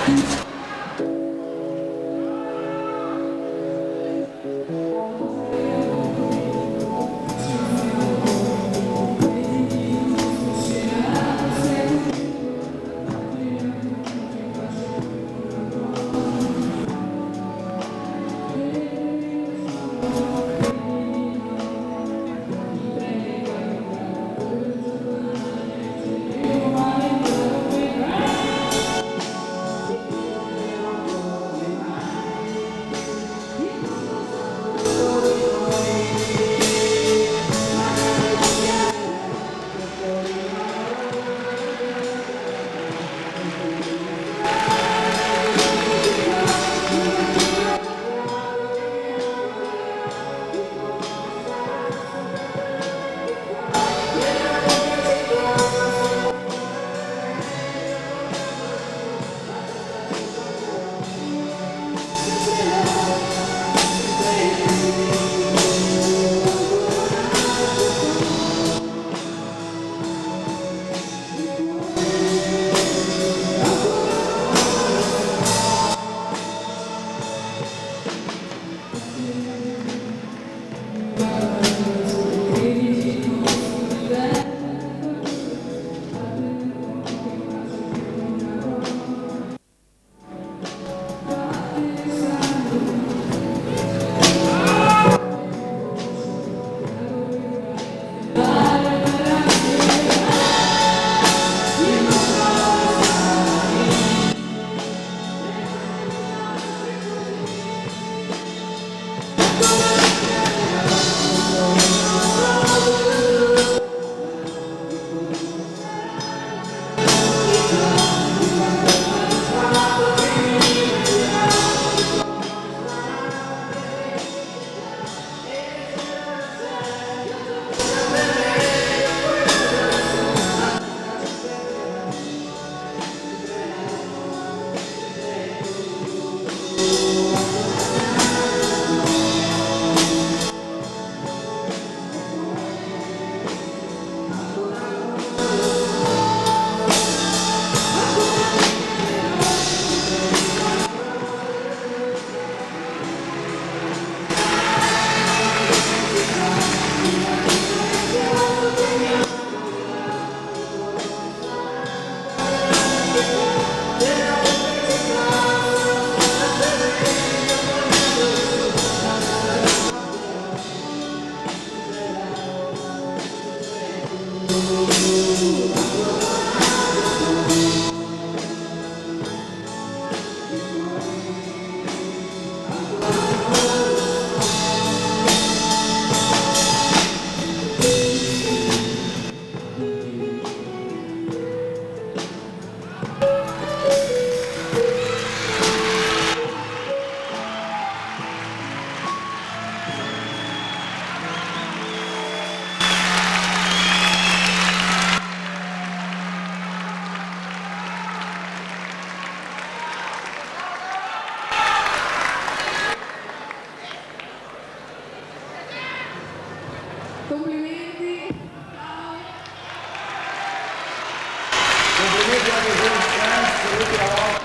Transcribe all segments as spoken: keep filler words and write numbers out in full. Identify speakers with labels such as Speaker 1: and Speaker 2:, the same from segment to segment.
Speaker 1: Complimenti. Ciao.
Speaker 2: Complimenti anche a James Franz, per l'ultima volta.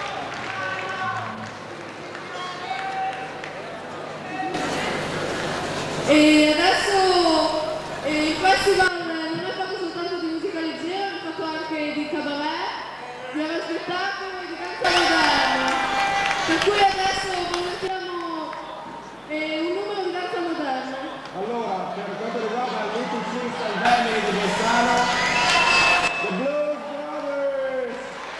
Speaker 1: E adesso eh, il festival non è fatto soltanto di musica leggera, è fatto anche di cabaret, di aver spettacolo e di danza moderna. Per cui adesso presentiamo eh, un numero di danza moderna.
Speaker 2: Allora, per quanto riguarda il Little Sister Family di Bolzano, The Blues Brothers!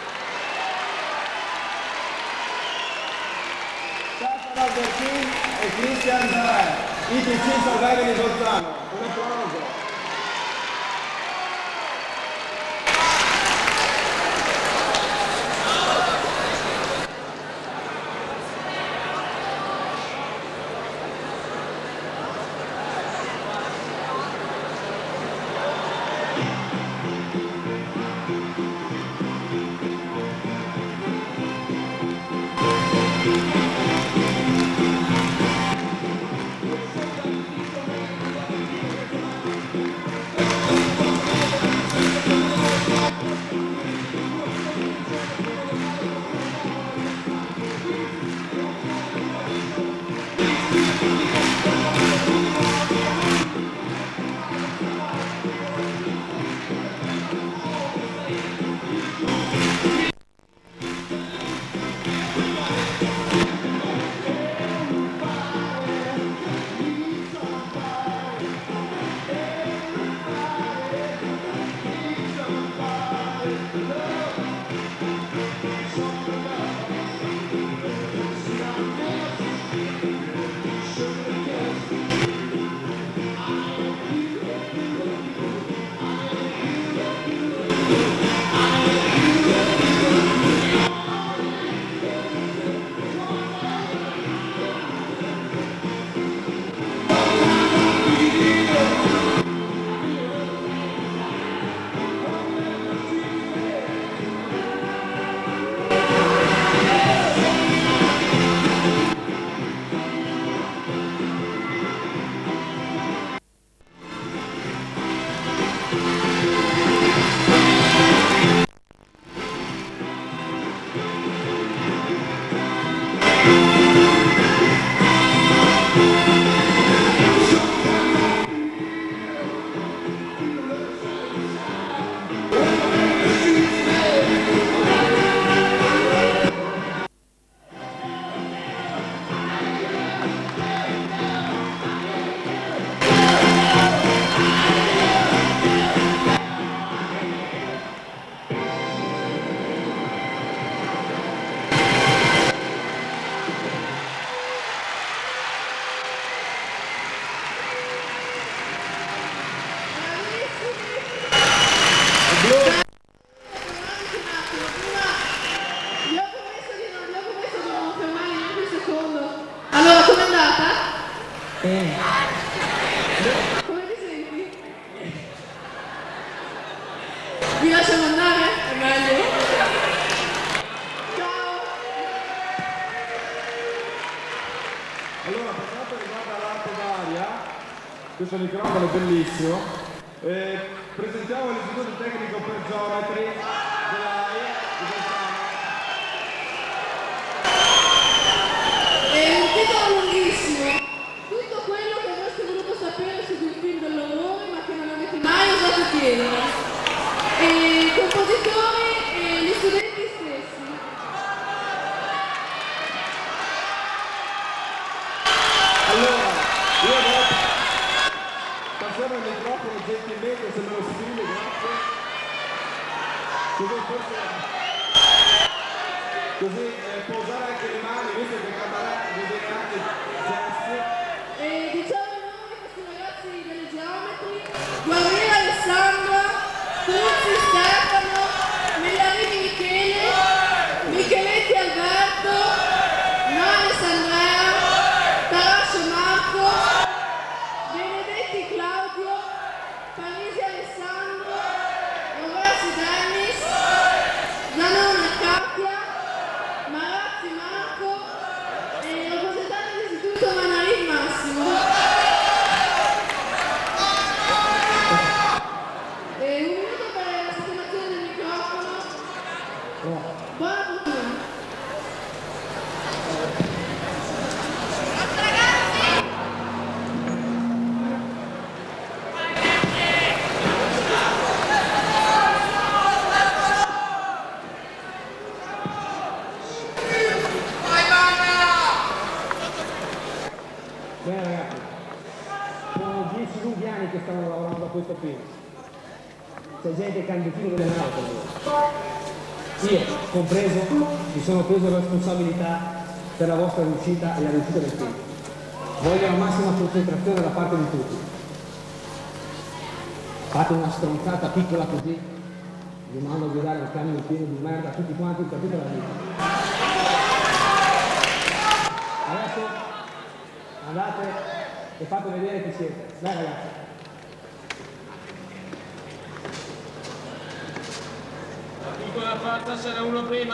Speaker 2: Stefano Albertini e Christian Zahar, Little Sister Family di Bolzano. Un applauso!
Speaker 1: possiamo andare? È meglio. Ciao.
Speaker 2: Allora, per quanto riguarda l'arte d'aria, questo microfono è bellissimo, eh, presentiamo l'Istituto Tecnico per Geometri della A I di Bolzano.
Speaker 1: È un titolo lunghissimo. Tutto quello che avreste voluto sapere su quel film dell'orrore ma che non avete mai osato chiedere. E i compositori e gli studenti stessi.
Speaker 2: Allora, io adesso passiamo il microfono gentilmente, se me lo scrive, grazie. Così forse... Così eh, può usare anche le mani, visto che Cabaret vede anche gesti.
Speaker 1: E diciamo i nomi di questi ragazzi delle geometri: Guerriera Alessandra, Turzi Stefano, Mellarini Michele, Micheletti Alberto, Manes Andrea, Tarascio Marco, Benedetti Claudio, Parisi Alessandro, Roversi Dennis, Zanone Katia, Marazzi Marco e il rappresentante dell'istituto Manarin Massimo. E un minuto per la sistemazione del microfono. Buona fortuna.
Speaker 3: Bene ragazzi, sono dieci lunghi anni che stanno lavorando a questo film. C'è gente che ha il destino delle mani per voi. Io, compreso, mi sono preso la responsabilità per la vostra riuscita e la riuscita del film. Voglio la massima concentrazione da parte di tutti. Fate una stronzata piccola così, vi mando a guidare un camion pieno di merda a tutti quanti per tutta la vita. Adesso andate e fate vedere chi siete. Dai ragazzi.
Speaker 4: Tutto la faccia sarà uno prima.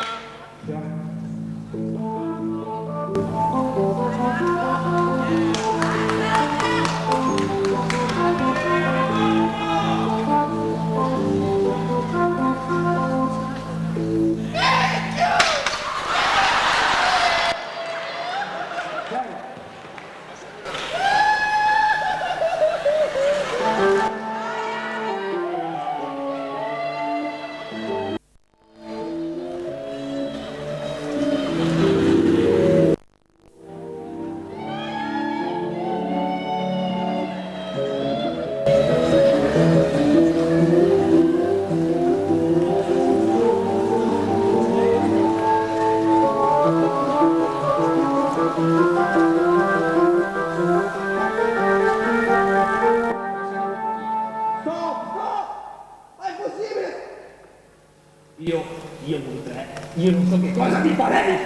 Speaker 3: Io, io voi tre, io non so che cosa vi farei!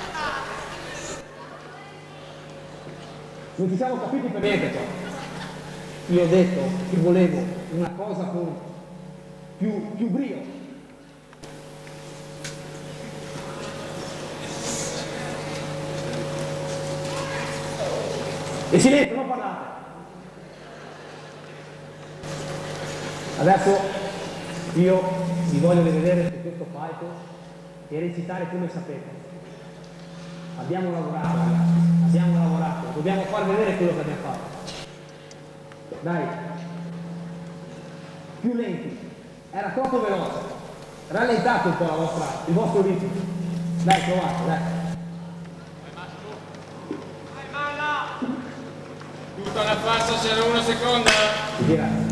Speaker 3: Non ci siamo capiti per niente qua. Io ho detto che volevo una cosa con più, più brio. E silenzio, non parlate! Adesso io vi voglio rivedere su questo palco e recitare come sapete. Abbiamo lavorato ragazzi, abbiamo lavorato, dobbiamo far vedere quello che abbiamo fatto. Dai, più lenti, era troppo veloce, rallentate un po' la vostra, il vostro ritmo. Dai, provate, dai.
Speaker 4: Tutta la faccia sarà una seconda.
Speaker 3: Grazie.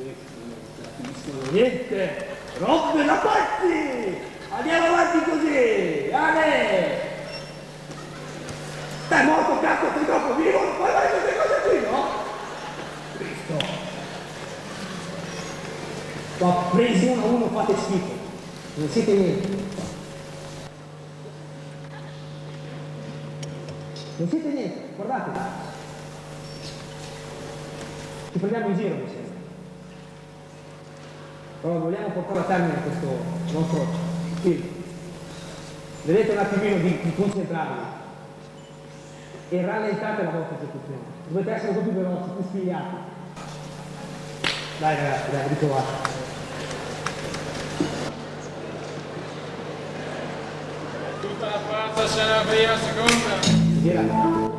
Speaker 3: Niente, robe da pazzi! Andiamo avanti così! Ale! Stai morto, cazzo, sei troppo vivo, non puoi fare queste cose qui, no? Cristo! Qua presi uno a uno, fate schifo. Non siete niente. Non siete niente, guardate. Ci prendiamo in giro, mi sembra. Però vogliamo portare a termine questo nostro film. Vedete un attimino di, di concentrarvi e rallentate la vostra esecuzione. Dovete essere un po' più veloci, più spigliati. Dai ragazzi, dai, riprovate.
Speaker 4: Tutta la faccia, c'è la prima, seconda.
Speaker 3: Gira.